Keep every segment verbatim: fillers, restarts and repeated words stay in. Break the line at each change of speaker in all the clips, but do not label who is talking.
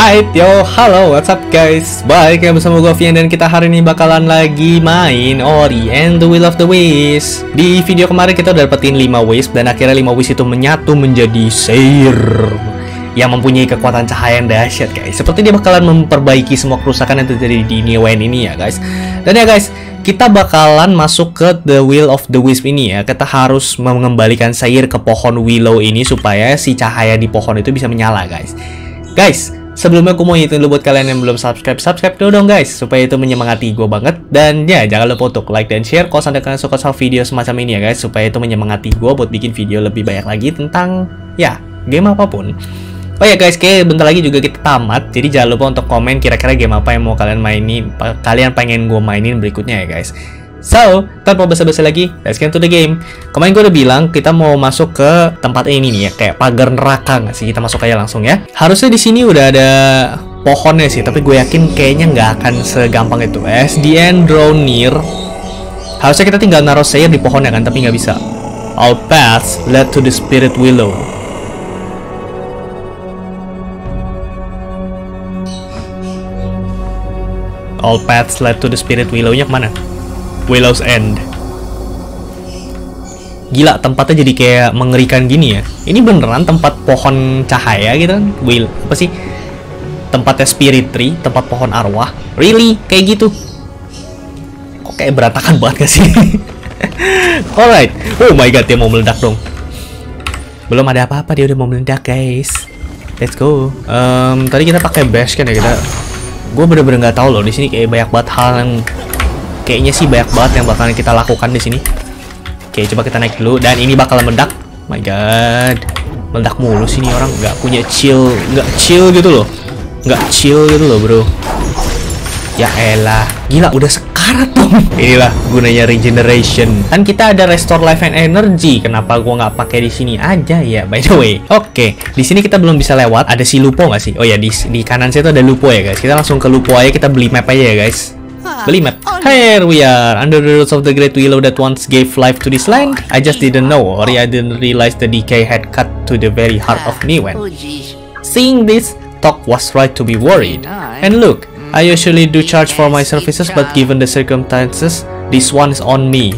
Alright, yo, halo, what's up guys? Balik ya bersama gue Vian dan kita hari ini bakalan lagi main Ori and the Will of the Wisps. Di video kemarin kita udah dapetin lima wisp dan akhirnya lima wisp itu menyatu menjadi Seir yang mempunyai kekuatan cahaya yang dahsyat guys. Seperti dia bakalan memperbaiki semua kerusakan yang terjadi di New Wayne ini ya guys. Dan ya guys, kita bakalan masuk ke The Will of the Wisp ini ya. Kita harus mengembalikan Seir ke pohon Willow ini supaya si cahaya di pohon itu bisa menyala guys. Guys, sebelumnya aku mau ngingetin dulu buat kalian yang belum subscribe, subscribe dulu dong guys, supaya itu menyemangati gue banget. Dan ya, jangan lupa untuk like dan share kalau sampai kalian suka sama video semacam ini ya guys, supaya itu menyemangati gue buat bikin video lebih banyak lagi tentang, ya, game apapun. Oh ya guys, kayak bentar lagi juga kita tamat, jadi jangan lupa untuk komen kira-kira game apa yang mau kalian mainin, kalian pengen gue mainin berikutnya ya guys. So, tanpa basa-basi lagi, let's get to the game. Kemarin gue udah bilang kita mau masuk ke tempat ini nih ya, kayak pagar neraka nggak sih? Kita masuk aja langsung ya. Harusnya di sini udah ada pohonnya sih, tapi gue yakin kayaknya nggak akan segampang itu. As the end draw near, harusnya kita tinggal naruh Seir di pohonnya kan, tapi nggak bisa. All paths lead to the Spirit Willow. All paths lead to the Spirit Willow-nya kemana? Willow's End. Gila, tempatnya jadi kayak mengerikan gini ya. Ini beneran tempat pohon cahaya gitu kan? Will, apa sih? Tempatnya Spirit Tree, tempat pohon arwah. Really? Kayak gitu? Kok kayak berantakan banget gak sih? Alright. Oh my god, dia mau meledak dong. Belum ada apa-apa, dia udah mau meledak guys. Let's go. Um, tadi kita pakai bash kan ya kita. Gue bener-bener nggak tahu loh, di sini kayak banyak banget hal yang kayaknya sih banyak banget yang bakalan kita lakukan di sini. Oke, coba kita naik dulu dan ini bakal meledak. Oh my god, meledak mulu sini orang, nggak punya chill, nggak chill gitu loh, nggak chill gitu loh bro. Ya elah, gila udah sekarat dong. Inilah gunanya regeneration. Kan kita ada restore life and energy. Kenapa gua nggak pakai di sini aja ya? By the way, oke, di sini kita belum bisa lewat. Ada si Lupo nggak sih? Oh ya, di di kanan situ ada Lupo ya guys. Kita langsung ke Lupo aja. Kita beli map aja ya guys. Beli map. Here we are under the roots of the Great Willow that once gave life to this land. I just didn't know, or I didn't realize the decay had cut to the very heart of New Wayne. Seeing this, Tok was right to be worried. And look, I usually do charge for my services, but given the circumstances, this one is on me.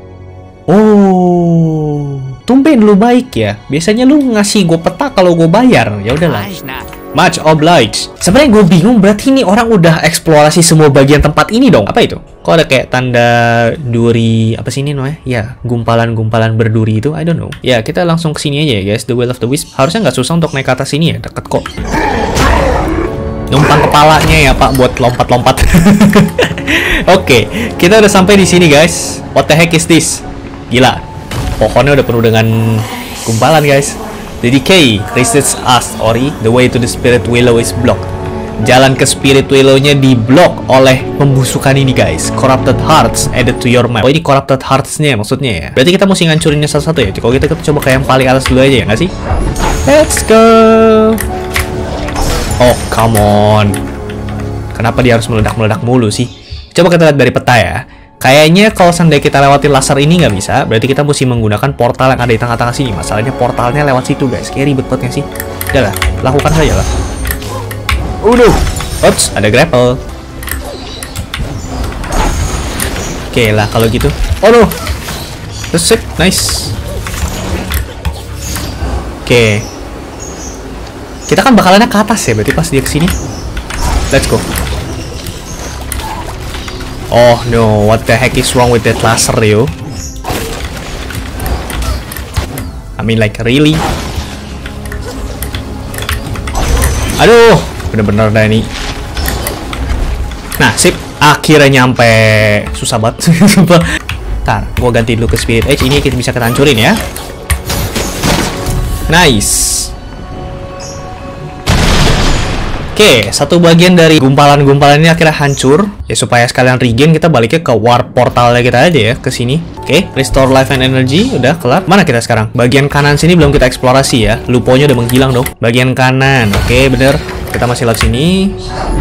Oh, tumben lu baik ya. Biasanya lu ngasih gue peta kalau gue bayar. Ya udahlah. Much obliged. Sebenarnya gue bingung, berarti ini orang udah eksplorasi semua bagian tempat ini dong. Apa itu? Kok ada kayak tanda duri apa sih ini namanya? Ya, gumpalan-gumpalan berduri itu. I don't know. Ya, kita langsung ke sini aja ya guys. The Will of the Wisp. Harusnya nggak susah untuk naik ke atas sini ya. Deket kok. Numpang kepalanya ya Pak buat lompat-lompat. Oke, okay, kita udah sampai di sini guys. What the heck is this? Gila, pohonnya udah penuh dengan gumpalan guys. The decay resists us, Ori. The way to the Spirit Willow is blocked. Jalan ke Spirit Willow-nya diblok oleh pembusukan ini guys. Corrupted hearts added to your map. Oh, ini corrupted hearts-nya maksudnya ya. Berarti kita mesti ngancurinnya satu-satu ya. Kalau kita, kita coba kayak yang paling atas dulu aja ya nggak sih? Let's go. Oh, come on. Kenapa dia harus meledak-meledak mulu sih? Coba kita lihat dari peta ya. Kayaknya kalau seandainya kita lewatin laser ini nggak bisa, berarti kita mesti menggunakan portal yang ada di tengah-tengah sini. Masalahnya portalnya lewat situ guys. Kayak ribet banget sih. Udah lah, lakukan saja lah. Udah. Oops, ada grapple. Oke lah kalau gitu. Oh no. That's it, nice. Oke. Kita kan bakalannya ke atas ya, berarti pas dia kesini. Let's go. Oh no, what the heck is wrong with that laser yo? I mean like really? Aduh, bener-bener dah ini. Nah, sip, akhirnya nyampe. Susah banget. Ntar, gua ganti dulu ke Spirit Edge. Ini kita bisa kita hancurin ya. Nice. Oke, satu bagian dari gumpalan-gumpalan ini akhirnya hancur. Ya supaya sekalian regen kita baliknya ke warp portalnya kita aja ya, ke sini. Oke, restore life and energy udah kelar. Mana kita sekarang? Bagian kanan sini belum kita eksplorasi ya. Luponya udah menghilang dong. Bagian kanan. Oke, bener. Kita masih lewat sini.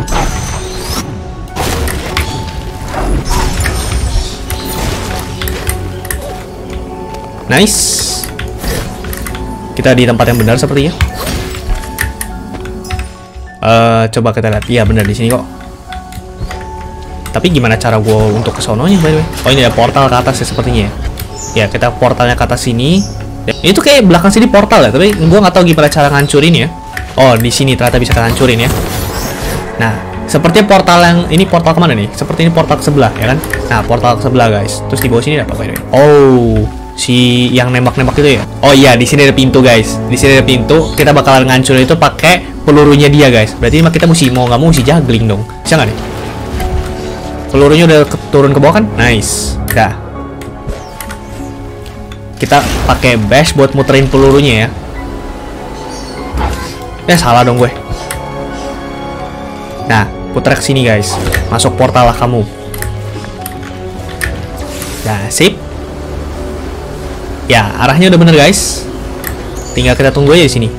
Nice. Kita di tempat yang benar sepertinya. Uh, coba kita lihat. Iya benar di sini kok. Tapi gimana cara gue untuk ke sononya by the way? Oh ini ada portal ke atas ya sepertinya ya. Ya kita portalnya ke atas sini. Ini tuh kayak belakang sini portal ya, tapi gue nggak tahu gimana cara ngancurin ya. Oh di sini ternyata bisa kita hancurin ya. Nah sepertinya portal yang ini portal kemana nih? Seperti ini portal ke sebelah ya kan? Nah portal ke sebelah guys. Terus di bawah sini ada apa by the way? Oh si yang nembak-nembak itu ya. Oh iya di sini ada pintu guys. Di sini ada pintu. Kita bakalan ngancurin itu pakai pelurunya dia guys. Berarti kita mesti mau nggak mau mesti juggling dong. Bisa nggak nih? Pelurunya udah ke, turun ke bawah kan? Nice. Dah. Kita pakai bash buat muterin pelurunya ya. Ya salah dong gue. Nah, putar ke sini guys. Masuk portal lah kamu. Nah, sip. Ya, arahnya udah bener guys. Tinggal kita tunggu aja di sini.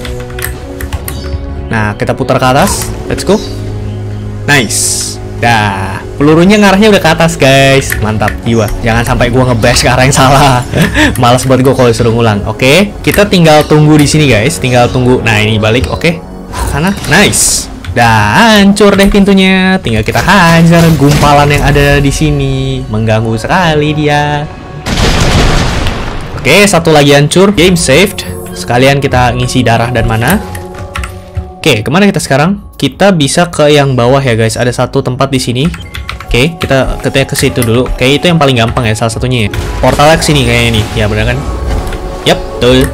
Nah, kita putar ke atas. Let's go. Nice. Dah, pelurunya ngarahnya udah ke atas guys. Mantap jiwa. Jangan sampai gua ngebash ke arah yang salah. Males buat gua kalau disuruh ngulang. Oke, kita tinggal tunggu di sini guys. Tinggal tunggu. Nah, ini balik. Oke. Sana. Nice. Dah, hancur deh pintunya. Tinggal kita hajar gumpalan yang ada di sini. Mengganggu sekali dia. Oke, satu lagi hancur. Game saved. Sekalian kita ngisi darah dan mana. Oke, kemana kita sekarang? Kita bisa ke yang bawah ya guys. Ada satu tempat di sini. Oke, kita kita ke situ dulu. Kayak itu yang paling gampang ya, salah satunya ya. Portalnya ke sini kayaknya nih. Ya benar kan? Yap, betul.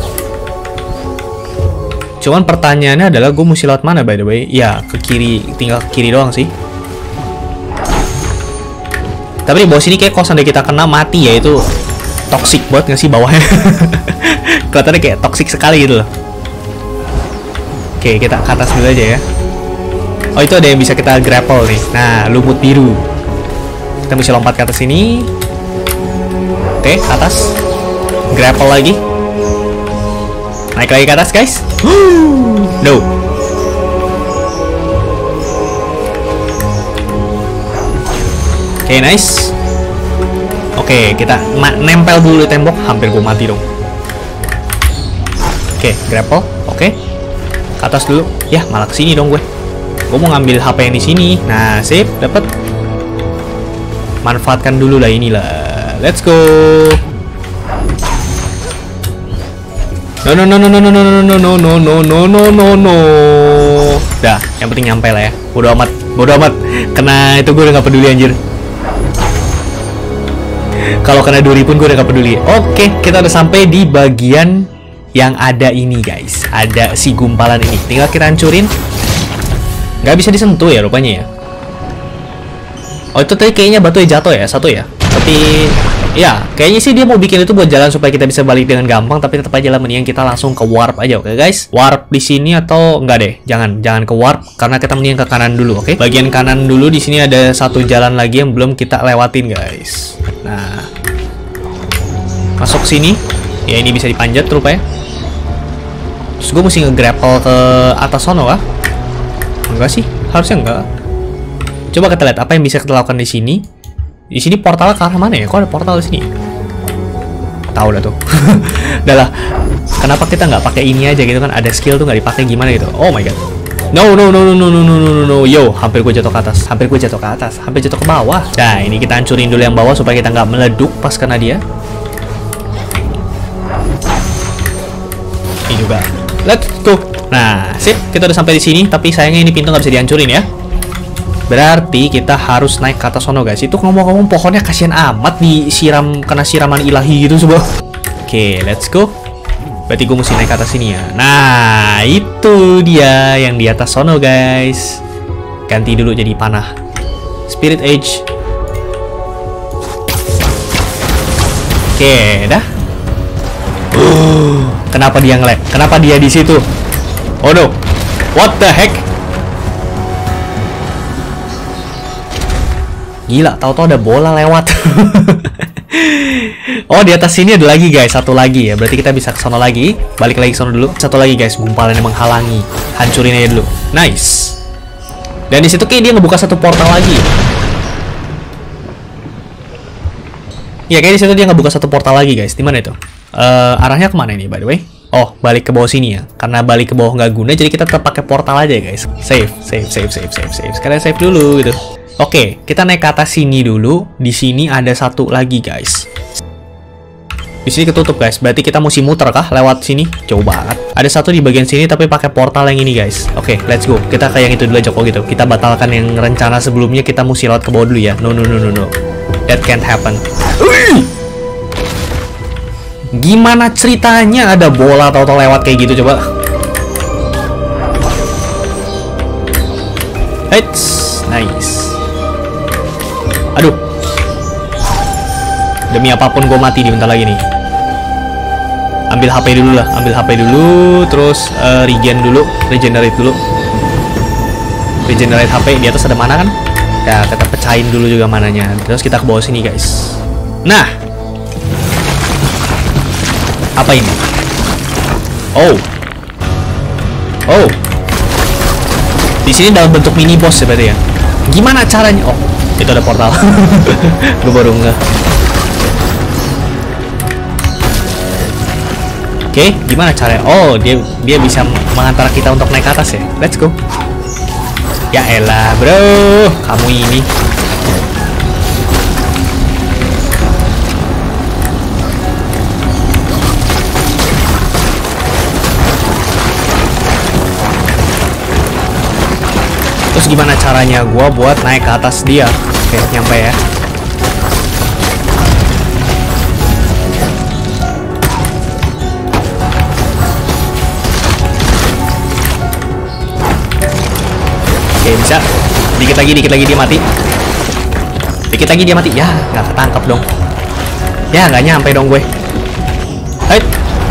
Cuman pertanyaannya adalah gue mesti lewat mana by the way? Ya, ke kiri, tinggal ke kiri doang sih. Tapi di bawah sini kayak kalau seandainya kita kena mati ya itu toxic banget nggak sih bawahnya? Kelihatannya kayak toxic sekali gitu loh. Oke, kita ke atas dulu aja ya. Oh, itu ada yang bisa kita grapple nih. Nah, lumut biru. Kita bisa lompat ke atas sini. Oke, ke atas. Grapple lagi. Naik lagi ke atas, guys. No. Oke, nice. Oke, kita nempel dulu di tembok. Hampir gue mati dong. Oke, grapple. Oke. Ke atas dulu. Ya, malah kesini dong gue. Gue mau ngambil H P yang di sini. Nah, sip, dapat. Manfaatkan dulu lah inilah. Let's go. No no no no no no no no no no no no no no no. Dah, yang penting nyampe lah ya. Bodo amat, bodo amat. Kena itu gue udah gak peduli anjir. Kalau kena duri pun gue udah gak peduli. Oke, kita udah sampai di bagian yang ada ini guys. Ada si gumpalan ini. Tinggal kita hancurin. Nggak bisa disentuh ya rupanya ya. Oh itu tadi kayaknya batu yang jatuh ya, satu ya. Tapi ya kayaknya sih dia mau bikin itu buat jalan supaya kita bisa balik dengan gampang. Tapi tetap aja lah mendingan kita langsung ke warp aja, oke okay, guys? Warp di sini atau enggak deh? Jangan, jangan ke warp karena kita mendingan ke kanan dulu, oke? Okay? Bagian kanan dulu di sini ada satu jalan lagi yang belum kita lewatin guys. Nah, masuk sini. Ya ini bisa dipanjat rupanya. Terus gue mesti nge-grapple ke atas sono kah? Enggak sih, harusnya enggak. Coba kita lihat apa yang bisa kita lakukan di sini. Di sini portalnya ke arah mana ya? Kok ada portal di sini? Tahu dah tuh. Udah lah. Kenapa kita nggak pakai ini aja gitu kan? Ada skill tuh nggak dipakai gimana gitu? Oh my god. No no no no no no no no no. Yo, hampir gue jatuh ke atas. Hampir gue jatuh ke atas. Hampir jatuh ke bawah. Nah, ini kita hancurin dulu yang bawah supaya kita nggak meleduk pas kena dia. Ini juga. Let's go. Nah, sip, kita udah sampai di sini, tapi sayangnya ini pintu nggak bisa dihancurin ya. Berarti kita harus naik ke atas sono guys. Itu ngomong-ngomong pohonnya kasihan amat disiram kena siraman ilahi gitu coba. Oke, let's go. Berarti gue mesti naik ke atas sini ya. Nah, itu dia yang di atas sono guys. Ganti dulu jadi panah. Spirit Edge. Oke, dah. Uh, kenapa dia nge-lag? Kenapa dia di situ? Oh no, what the heck? Gila, tahu-tahu ada bola lewat. Oh, di atas sini ada lagi guys, satu lagi ya. Berarti kita bisa ke sana lagi. Balik lagi ke sana dulu. Satu lagi guys, gumpalan yang menghalangi. Hancurin aja dulu. Nice. Dan di situ kayak dia ngebuka satu portal lagi. Ya, kayak di situ dia ngebuka satu portal lagi guys. Di mana itu? Uh, arahnya kemana ini by the way? Oh, balik ke bawah sini ya. Karena balik ke bawah nggak guna, jadi kita tetap pakai portal aja guys. Save, save, save, save, save, save. Sekalian save dulu gitu. Oke, kita naik ke atas sini dulu. Di sini ada satu lagi guys. Di sini ketutup guys. Berarti kita mesti muter kah lewat sini? Jauh banget. Ada satu di bagian sini tapi pakai portal yang ini guys. Oke, let's go. Kita kayak yang itu dulu aja kok gitu. Kita batalkan yang rencana sebelumnya. Kita mesti lewat ke bawah dulu ya. No, no, no, no, no. That can't happen. Ui! Gimana ceritanya ada bola atau lewat kayak gitu coba? It's nice. Aduh. Demi apapun gue mati di bentar lagi nih. Ambil H P dulu lah, ambil H P dulu, terus uh, regen dulu, regenerate dulu. Regenerate H P, di atas ada mana kan? Ya, kita pecahin dulu juga mananya. Terus kita ke bawah sini guys. Nah. Apa ini? Oh. Oh. Di sini dalam bentuk mini boss seperti ya. Gimana caranya? Oh, itu ada portal. Gue baru nggak. Oke, okay, gimana caranya? Oh, dia dia bisa mengantar kita untuk naik ke atas ya. Let's go. Ya elah, bro. Kamu ini. Terus gimana caranya gua buat naik ke atas dia? Oke, nyampe ya. Oke, bisa. Dikit lagi, dikit lagi dia mati. Dikit lagi dia mati. Ya, nggak ketangkap dong. Ya, nggak nyampe dong gue. Hai.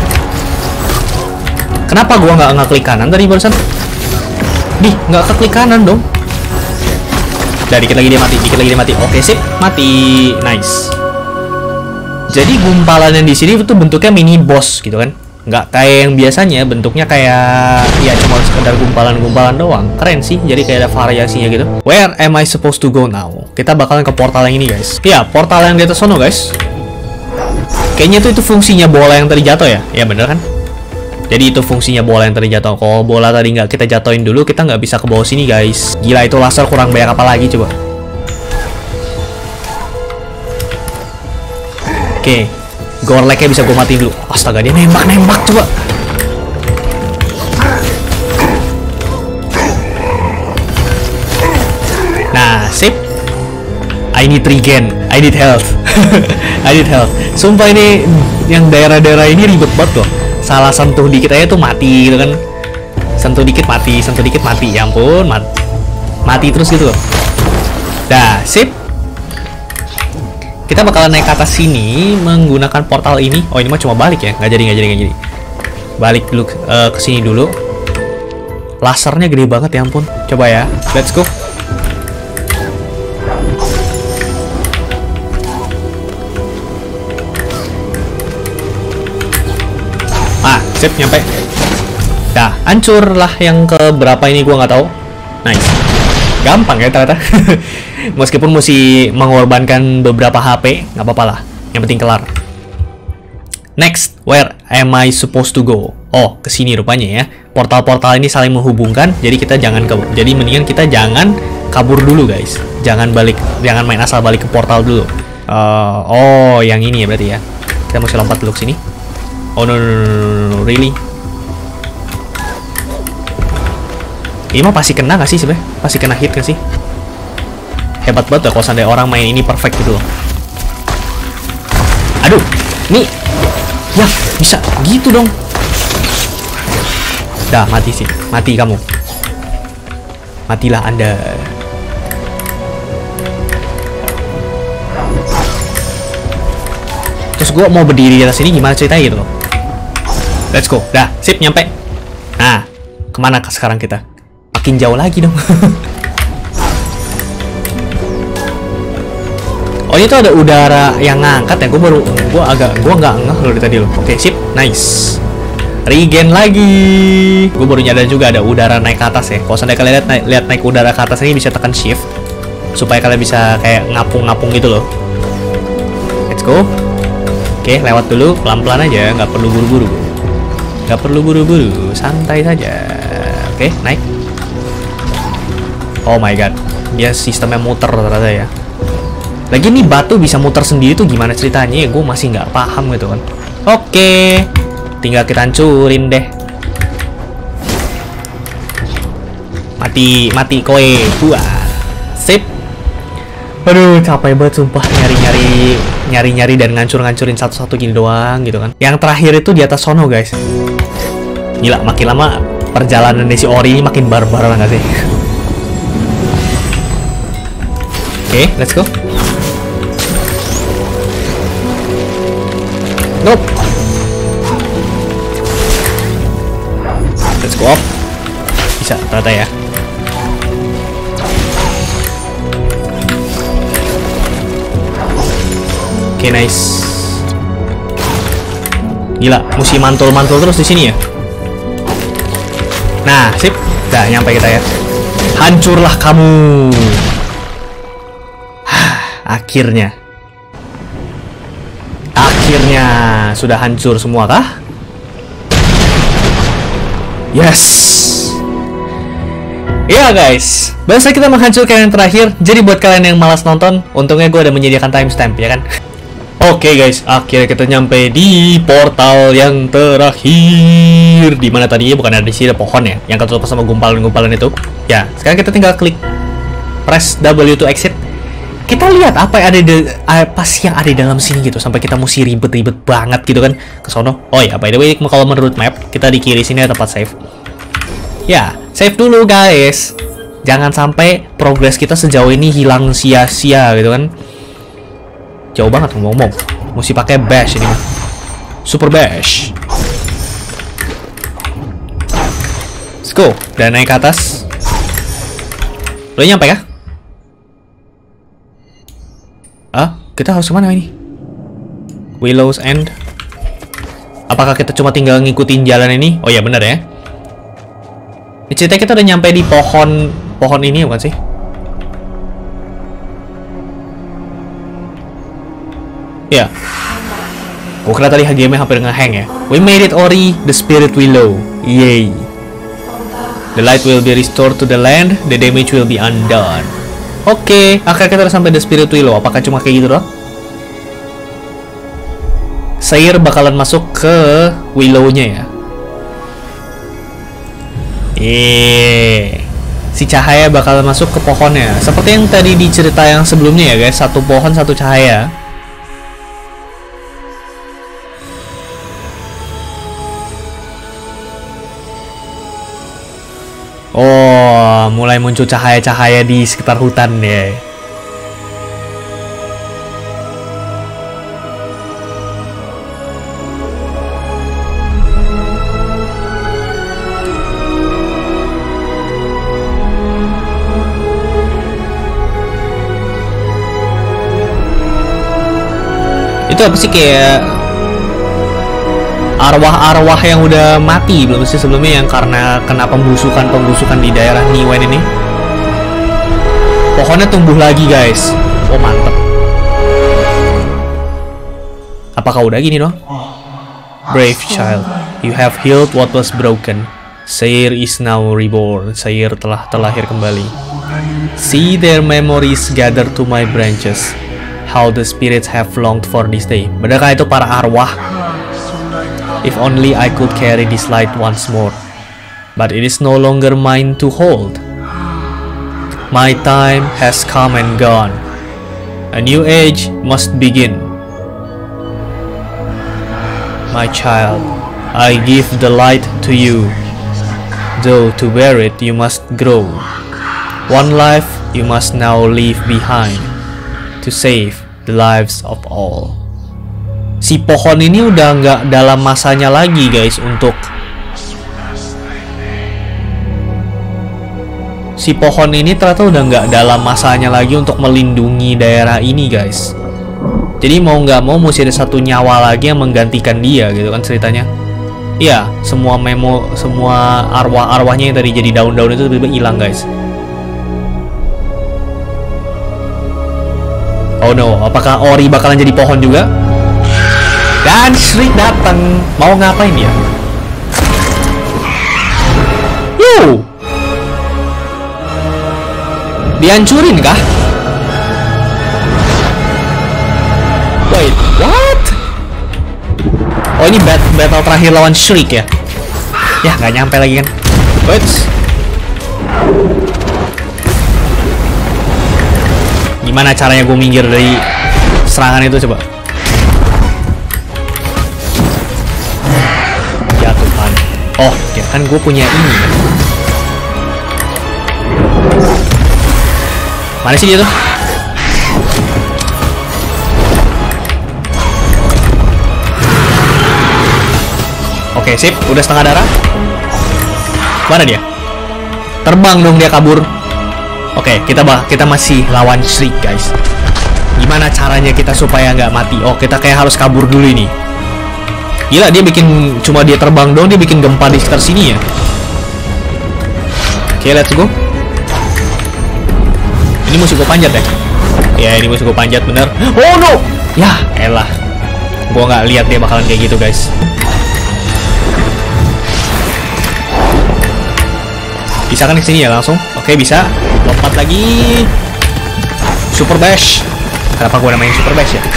Kenapa gua nggak ngeklik kanan tadi barusan? Di, nggak keklik kanan dong. Udah, dikit lagi dia mati, dikit lagi dia mati. Oke, sip, mati. Nice. Jadi gumpalan yang di sini itu bentuknya mini boss gitu kan. Nggak kayak yang biasanya, bentuknya kayak ya cuma sekedar gumpalan-gumpalan doang. Keren sih, jadi kayak ada variasinya gitu. Where am I supposed to go now? Kita bakalan ke portal yang ini guys. Ya, portal yang di atas sono guys. Kayaknya tuh itu fungsinya bola yang tadi jatuh ya. Ya bener kan? Jadi itu fungsinya bola yang tadi jatuh. Kalau bola tadi nggak kita jatuhin dulu, kita nggak bisa ke bawah sini guys. Gila, itu laser kurang banyak apa lagi coba. Oke, Gorleknya bisa gue matiin dulu. Astaga, dia nembak-nembak coba. Nah, sip. I need regen, I need health. I need health. Sumpah ini yang daerah-daerah ini ribet banget loh. Salah sentuh dikit aja tuh mati gitu kan. Sentuh dikit mati, sentuh dikit mati. Ya ampun, mat mati terus gitu loh. Dah, sip. Kita bakalan naik ke atas sini menggunakan portal ini. Oh, ini mah cuma balik ya. Nggak jadi, nggak jadi, nggak jadi. Balik dulu uh, ke sini dulu. Lasernya gede banget ya ampun. Coba ya. Let's go. Ah, sip, nyampe. Dah, hancur lah yang ke berapa ini gua nggak tahu. Nice. Gampang ya ternyata. Meskipun mesti mengorbankan beberapa H P, nggak apa-apa lah. Yang penting kelar. Next, where am I supposed to go? Oh, ke sini rupanya ya. Portal-portal ini saling menghubungkan, jadi kita jangan ke jadi mendingan kita jangan kabur dulu, guys. Jangan balik, jangan main asal balik ke portal dulu. Uh, oh, yang ini ya berarti ya. Kita mesti lompat dulu ke sini. Oh no, no, no, no, no, really? Ini mah pasti kena gak sih sebenarnya? Pasti kena hit gak sih? Hebat banget ya kalau seandainya orang main ini perfect gitu loh. Aduh, nih, ya bisa gitu dong. Dah mati sih, mati kamu. Matilah Anda. Terus gue mau berdiri di atas sini gimana ceritanya gitu loh. Let's go, dah, sip, nyampe. Nah, kemana sekarang kita? Makin jauh lagi dong. Oh, itu ada udara yang ngangkat ya. Gue baru, gue agak, gue nggak ngeh loh dari tadi loh. Oke, sip, nice. Regen lagi. Gue baru nyadar juga ada udara naik ke atas ya. Kalau seandainya kalian lihat naik, lihat naik udara ke atas ini bisa tekan shift supaya kalian bisa kayak ngapung-ngapung gitu loh. Let's go. Oke, lewat dulu pelan-pelan aja, nggak perlu buru-buru. Gak perlu buru-buru, santai saja. Oke, naik. Oh my god, dia sistemnya muter ternyata ya. Lagi nih batu bisa muter sendiri tuh gimana ceritanya ya? Gue masih nggak paham gitu kan. Oke, tinggal kita hancurin deh. Mati, mati koe. Buah. Sip. Aduh, capek banget sumpah nyari-nyari nyari-nyari dan ngancur-ngancurin satu-satu gini doang gitu kan. Yang terakhir itu di atas sono, guys. Gila, makin lama perjalanan si Ori ini makin barbar nggak sih? Oke, okay, let's go. Nope. Let's go up. Bisa ternyata ya. Oke, okay, nice. Gila, mesti mantul-mantul terus di sini ya. Nah, sip. Udah nyampe kita ya. Hancurlah kamu. Akhirnya. Akhirnya sudah hancur semua kah? Yes. Ya guys, biasa kita menghancurkan yang terakhir. Jadi buat kalian yang malas nonton, untungnya gue udah menyediakan timestamp ya kan. Oke okay guys, akhirnya kita nyampe di portal yang terakhir. Dimana tadinya bukan ada di sini ada pohon ya, yang ketutup sama gumpalan-gumpalan itu. Ya, sekarang kita tinggal klik press W to exit. Kita lihat apa yang ada di apa sih yang ada di dalam sini gitu, sampai kita mesti ribet-ribet banget gitu kan ke sono. Oh ya, by the way, kalau menurut map kita di kiri sini ada tempat save. Ya, save dulu guys. Jangan sampai progres kita sejauh ini hilang sia-sia gitu kan. Jauh banget ngomong-ngomong. Mesti pakai bash ini mah. Super bash. Let's go. Dan naik ke atas. Udah nyampe kah? Ah, kita harus kemana ini? Willow's End. Apakah kita cuma tinggal ngikutin jalan ini? Oh ya benar ya. Ini ceritanya kita udah nyampe di pohon pohon ini bukan sih? Ya. Gue kira tadi H G M-nya hampir nge-hang ya. We made it, Ori, the spirit willow. Yay. The light will be restored to the land, the damage will be undone. Oke, okay, akhirnya kita udah sampai the spirit willow. Apakah cuma kayak gitu doang? Sair bakalan masuk ke willow-nya ya. Yeay. Si cahaya bakalan masuk ke pohonnya. Seperti yang tadi di cerita yang sebelumnya ya guys. Satu pohon, satu cahaya. Oh, mulai muncul cahaya-cahaya di sekitar hutan ya. Itu apa sih, kayak arwah-arwah yang udah mati belum sih sebelumnya, yang karena kena pembusukan-pembusukan di daerah Niwen ini. Pohonnya tumbuh lagi guys. Oh mantep. Apakah udah gini dong? Brave child, you have healed what was broken. Sair is now reborn. Sair telah terlahir kembali. See their memories gather to my branches. How the spirits have longed for this day. Benarkah itu para arwah? If only I could carry this light once more. But it is no longer mine to hold. My time has come and gone. A new age must begin. My child, I give the light to you. Though to bear it you must grow. One life you must now leave behind to save the lives of all. Si pohon ini udah nggak dalam masanya lagi guys untuk si pohon ini ternyata udah nggak dalam masanya lagi untuk melindungi daerah ini guys. Jadi mau nggak mau mesti ada satu nyawa lagi yang menggantikan dia gitu kan ceritanya. Iya, semua memo, semua arwah-arwahnya yang tadi jadi daun-daun itu tiba-tiba hilang guys. Oh no, apakah Ori bakalan jadi pohon juga? Dan Shriek datang. Mau ngapain dia? Oh, dihancurin kah? Wait, what? Oh, ini bat battle terakhir lawan Shriek ya? Ya, nggak nyampe lagi kan? Wait. Gimana caranya gue minggir dari serangan itu coba? Ya Tuhan. Oh, ya kan gue punya ini. Mana sih dia tuh? Oke, sip. Udah setengah darah. Mana dia? Terbang dong dia kabur. Oke, kita bah kita masih lawan Shriek, guys. Gimana caranya kita supaya nggak mati? Oh, kita kayak harus kabur dulu ini. Gila, dia bikin cuma dia terbang dong, dia bikin gempa di sekitar sini ya. Oke, let's go. Ini musuh gue panjat ya? Ya, ini musuh gue panjat bener. Oh no! Ya, elah. Gue nggak lihat dia bakalan kayak gitu, guys. Bisa kan kesini ya langsung? Oke, bisa. Lompat lagi. Super Bash. Kenapa gue namain Super Bash ya?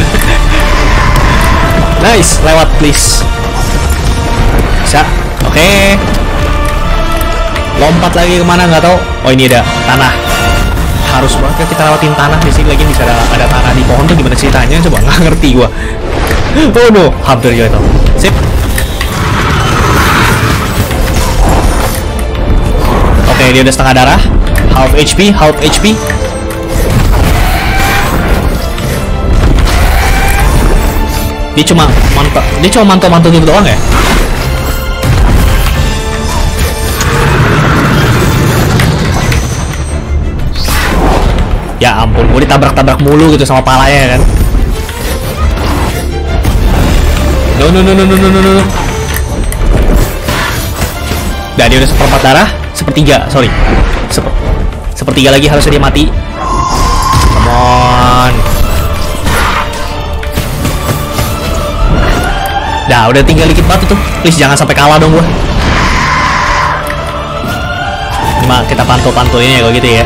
Nice, lewat please. Bisa. Oke. Lompat lagi kemana nggak tahu. Oh, ini ada tanah. Harus banget kita lewatin tanah di sini lagi, bisa ada, ada tanah di pohon tuh gimana ceritanya? Coba nggak ngerti gue. Oh no, hampir jatuh. Sip. Oke, dia udah setengah darah. Half H P, half H P. Dia cuma mantap, dia cuma mantul-mantul gitu doang ya. Ya ampun, gue ditabrak-tabrak mulu gitu sama palanya kan. No no no no no no no no. Nah, dia udah seperempat darah. Sepertiga, sorry. Seper sepertiga lagi harusnya dia mati. Come on. Dah, udah tinggal dikit banget tuh. Please jangan sampai kalah dong gua. Cuma kita pantau-pantauin ya kalau gitu ya.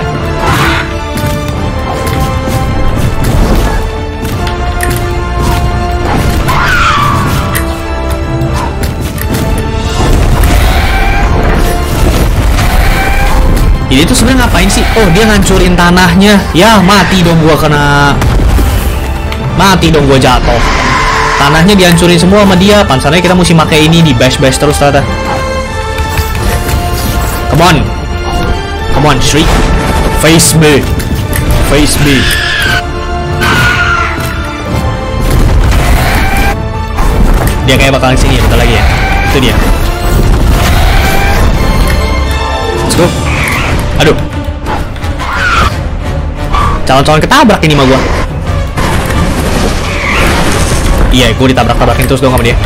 Ini tuh sebenarnya ngapain sih? Oh, dia ngancurin tanahnya. Ya, mati dong gua kena. Mati dong gua jatuh. Tanahnya dihancurin semua sama dia. Pansannya kita mesti pakai ini di bash-bash terus ternyata. Come on. Come on, Shriek. Face me. Face me. Dia kayak bakalan sini bentar lagi ya. Itu dia. Let's go. Aduh. Calon-calon ketabrak ini mah gua. Iya, gua ditabrak-tabrakin terus dong sama dia.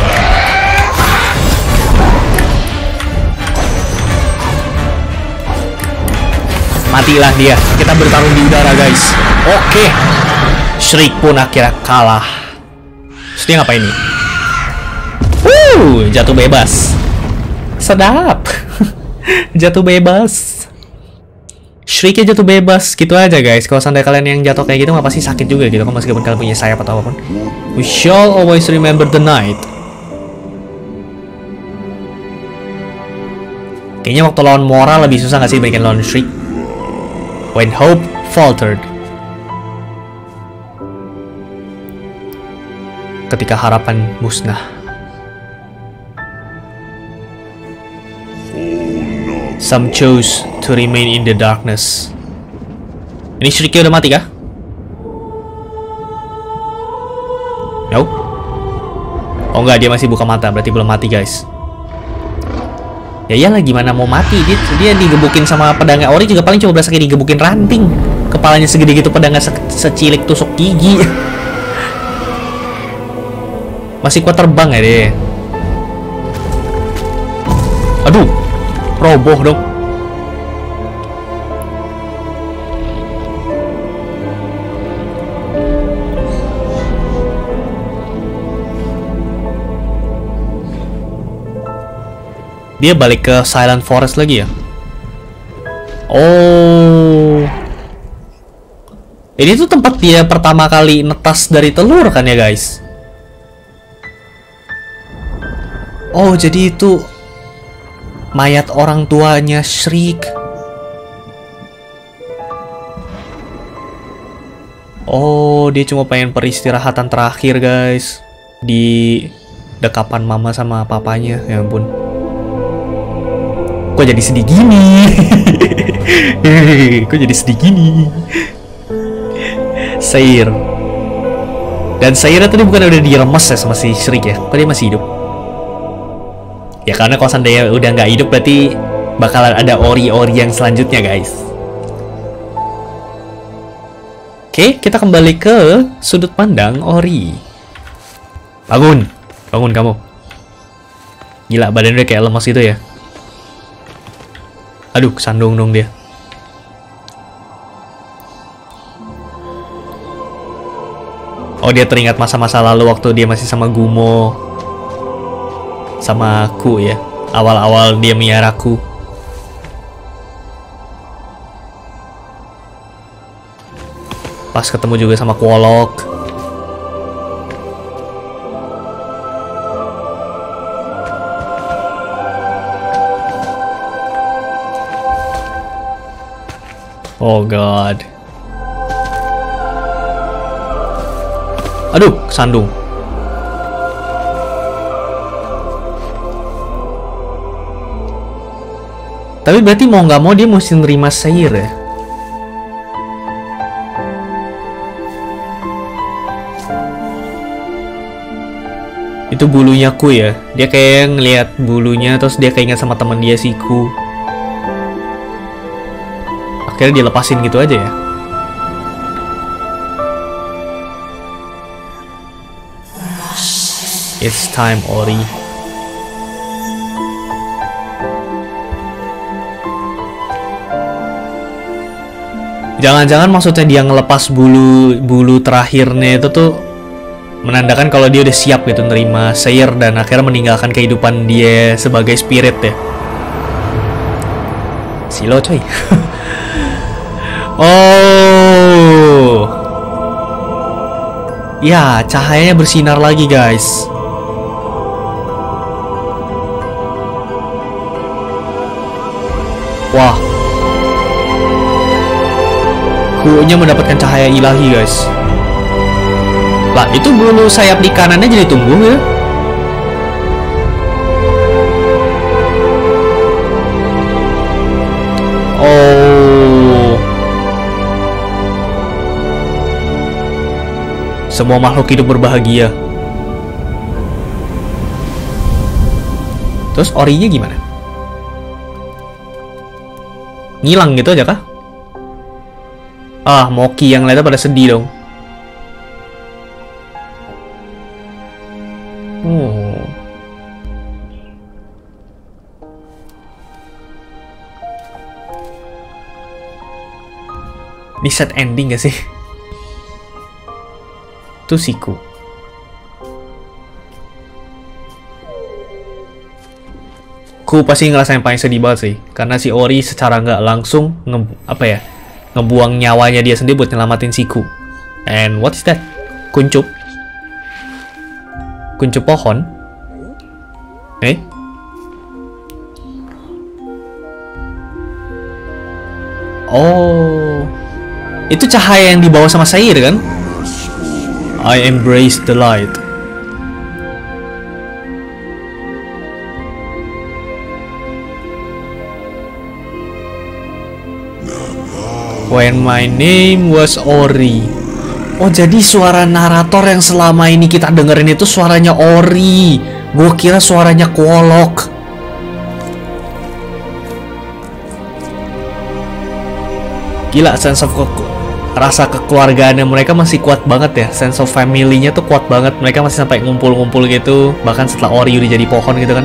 Matilah dia. Kita bertarung di udara, guys. Oke. Shriek pun akhirnya kalah. Terus dia ngapain nih? Uh, jatuh bebas. Sedap. Jatuh bebas. Shrieknya jatuh bebas gitu aja, guys. Kalau seandainya kalian yang jatuh kayak gitu, nggak pasti sakit juga gitu kan, meskipun kalian punya sayap atau apapun. We shall always remember the night. Kayaknya waktu lawan Mora lebih susah nggak sih dibandingkan lawan Shriek? When hope faltered. Ketika harapan musnah. Some chose to remain in the darkness. Ini Shrieknya udah mati kah? No. Oh enggak, dia masih buka mata, berarti belum mati, guys. Ya iyalah, gimana mau mati? Dia, dia digebukin sama pedangnya Ori juga paling cuma berasa kayak digebukin ranting. Kepalanya segede gitu, pedangnya se secilik tusuk gigi. Masih kuat terbang ya dia. Aduh, roboh dong. Dia balik ke Silent Forest lagi ya? Oh. Ini tuh tempat dia pertama kali netas dari telur kan ya guys? Oh, jadi itu mayat orang tuanya Shriek. Oh, dia cuma pengen peristirahatan terakhir guys. Di dekapan mama sama papanya, ya ampun. Kok jadi sedih gini? Kok jadi sedih gini? Sair. Dan Sairnya tadi bukan udah diremes ya sama si Shriek ya? Kok dia masih hidup? Ya karena kalau seandainya udah nggak hidup berarti bakalan ada ori-ori yang selanjutnya guys. Oke, kita kembali ke sudut pandang ori. Bangun, bangun kamu. Gila, badan udah kayak lemas gitu ya. Aduh, kesandung dong dia. Oh, dia teringat masa-masa lalu waktu dia masih sama Gumo. Sama Ku ya. Awal-awal dia miara Ku. Pas ketemu juga sama Quolok. Oh god. Aduh, sandung. Tapi berarti mau nggak mau dia mesti nerima Sair ya? Itu bulunya Ku ya? Dia kayak ngeliat bulunya terus dia keinget sama teman dia si Ku. Akhirnya dia lepasin gitu aja ya? It's time, Ori. Jangan-jangan maksudnya dia ngelepas bulu bulu terakhirnya itu tuh menandakan kalau dia udah siap gitu nerima Sair dan akhirnya meninggalkan kehidupan dia sebagai spirit ya. Silo coy. Oh. Ya, cahayanya bersinar lagi guys. Wah. Kunya mendapatkan cahaya ilahi guys. Lah, itu bulu sayap di kanannya jadi tumbuh ya? Oh. Semua makhluk hidup berbahagia. Terus Orinya gimana? Ngilang gitu aja kah? Ah, Moki yang lainnya pada sedih dong. Oh. Ini set ending gak sih? Itu Siku. Ku pasti ngerasain paling sedih banget sih, karena si Ori secara nggak langsung nge apa ya ngebuang nyawanya dia sendiri buat nyelamatin Siku. And what is that? Kuncup? Kuncup pohon? Eh? Oh, itu cahaya yang dibawa sama Sair kan? I embrace the light. When my name was Ori. Oh, jadi suara narator yang selama ini kita dengerin itu suaranya Ori. Gue kira suaranya Quolok. Gila, sense of ke rasa kekeluargaannya mereka masih kuat banget ya. Sense of family-nya tuh kuat banget. Mereka masih sampai ngumpul-ngumpul gitu. Bahkan setelah Ori udah jadi pohon gitu kan.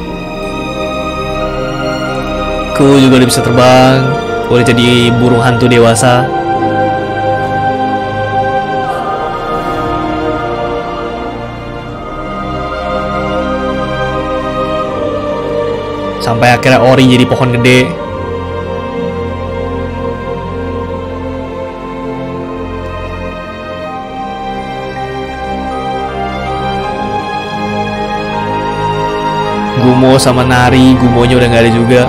Ku juga udah bisa terbang. Udah jadi burung hantu dewasa. Sampai akhirnya Ori jadi pohon gede. Gumo sama Nari, Gumonya udah nggak ada juga.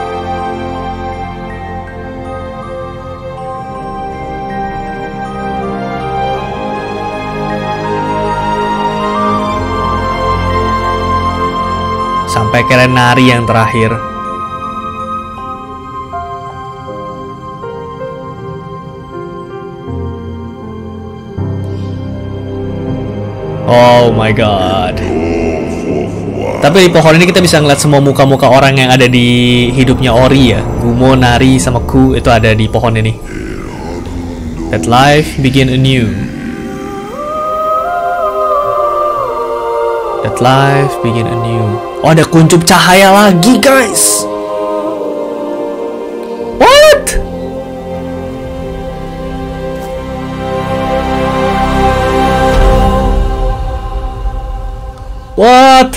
Sampai kira Nari yang terakhir. Oh my god. Tapi di pohon ini kita bisa ngeliat semua muka-muka orang yang ada di hidupnya Ori ya. Gumo, Nari, sama Ku itu ada di pohon ini. Let life begin anew. Let life begin anew. Oh, ada kuncup cahaya lagi, guys. What? What?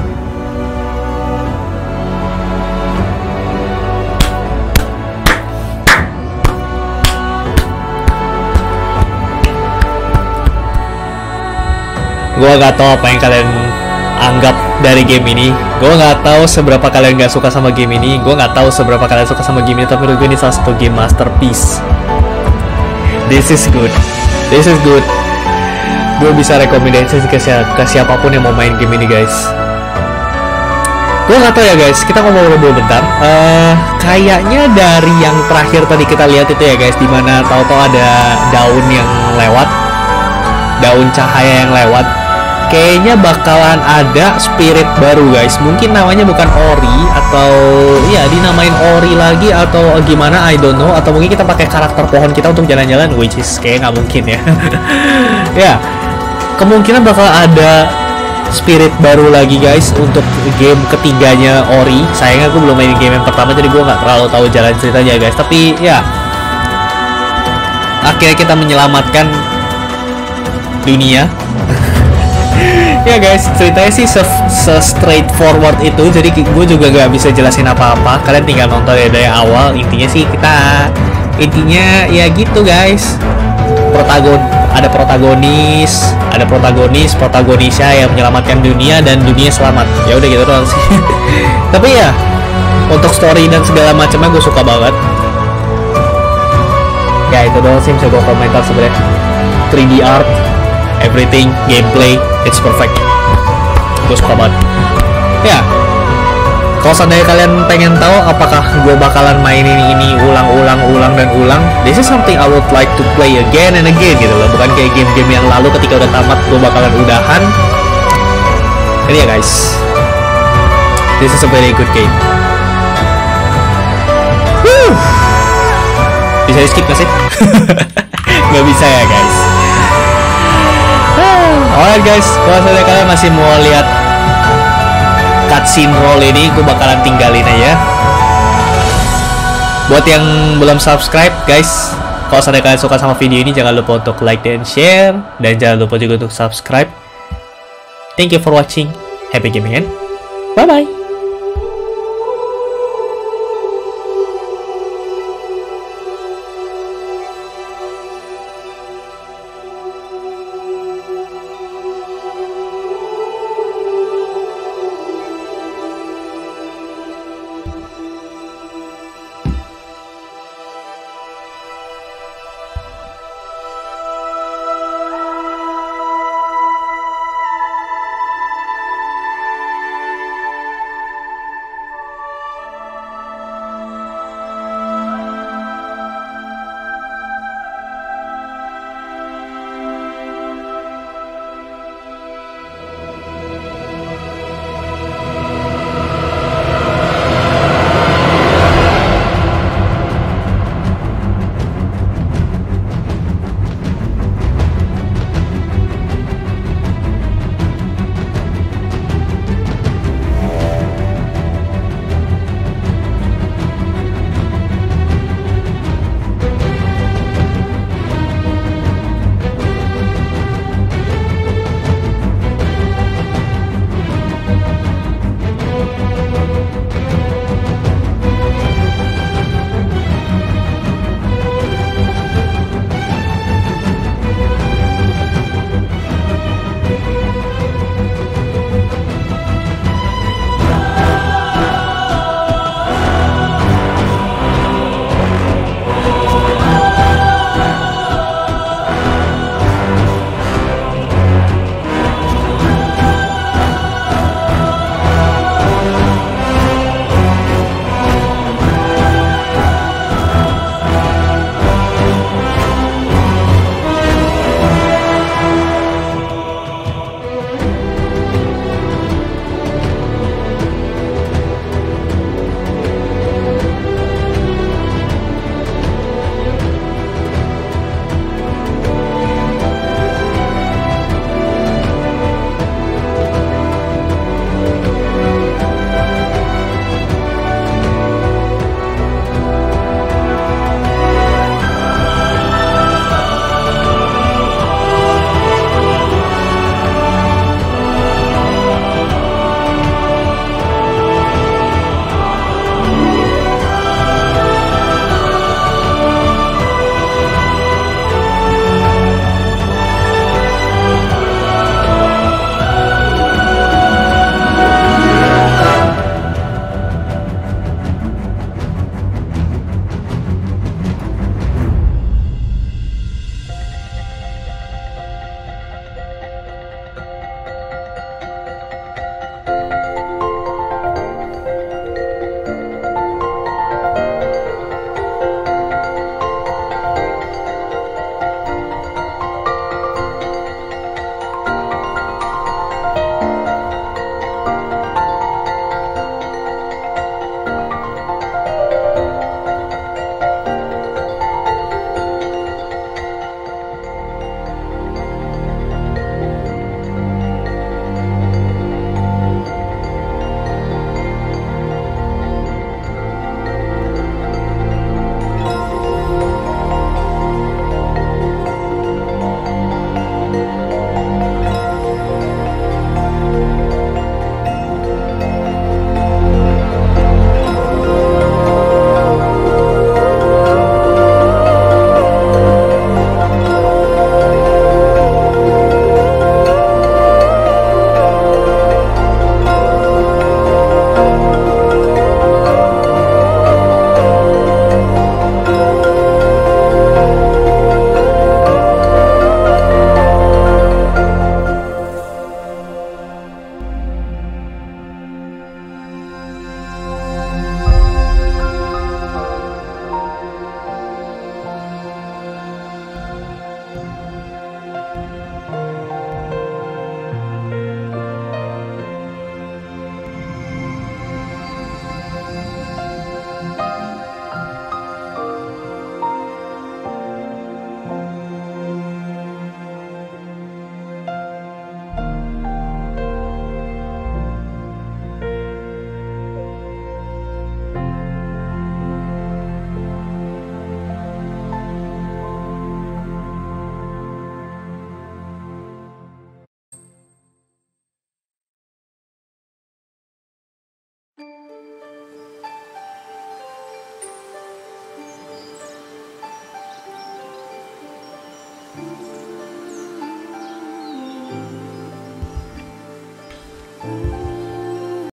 Gua gak tau apa yang kalian anggap dari game ini. Gua gak tahu seberapa kalian gak suka sama game ini. Gua gak tahu seberapa kalian suka sama game ini. Tapi menurut gue ini salah satu game masterpiece. This is good. This is good. Gue bisa rekomendasi ke, si ke siapapun yang mau main game ini, guys. Gue gak tahu ya, guys. Kita ngobrol-ngobrol bentar. Uh, kayaknya dari yang terakhir tadi kita lihat itu ya, guys, dimana tahu-tahu ada daun yang lewat, daun cahaya yang lewat. Kayaknya bakalan ada spirit baru, guys. Mungkin namanya bukan Ori atau ya dinamain Ori lagi atau gimana, I don't know. Atau mungkin kita pakai karakter pohon kita untuk jalan-jalan, which is kayak nggak mungkin ya. Ya, kemungkinan bakal ada spirit baru lagi, guys, untuk game ketiganya Ori. Sayangnya aku belum main game yang pertama, jadi gue nggak terlalu tahu jalan ceritanya, guys. Tapi ya, akhirnya kita menyelamatkan dunia. Ya guys, ceritanya sih se, se straightforward itu, jadi gue juga gak bisa jelasin apa-apa. Kalian tinggal nonton ya dari awal. Intinya sih kita, intinya ya gitu, guys. Protagon, ada protagonis, ada protagonis, protagonisnya yang menyelamatkan dunia dan dunia selamat. Ya udah gitu doang sih. Tapi ya, untuk story dan segala macamnya gue suka banget. Ya itu doang sih bisa gue komentar sebenarnya. three D art, everything, gameplay, it's perfect. Gue suka banget. Ya, kalau seandainya kalian pengen tahu apakah gue bakalan mainin ini ulang-ulang, ulang dan ulang, this is something I would like to play again and again gitu loh. Bukan kayak game-game yang lalu ketika udah tamat gue bakalan udahan. Ini ya guys, this is a very good game. Woo! Bisa di skip gak sih? Gak bisa ya guys. Alright guys, kalau misalnya kalian masih mau lihat cutscene roll ini, gue bakalan tinggalin aja. Buat yang belum subscribe guys, kalau misalnya kalian suka sama video ini, jangan lupa untuk like dan share, dan jangan lupa juga untuk subscribe. Thank you for watching, happy gaming and bye bye.